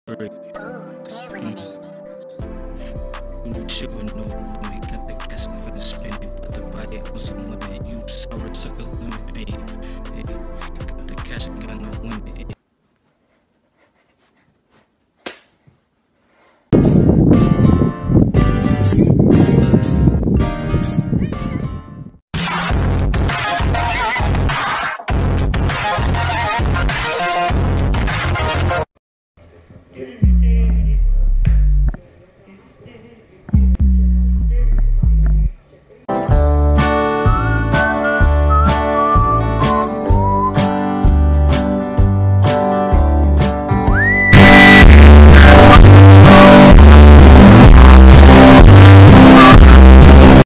Right. Lemonade. You shit with no limit. Got the cash for the spinning. Put the body on some women. You sour sucker lemon. Ayy, got the cash, got no limit.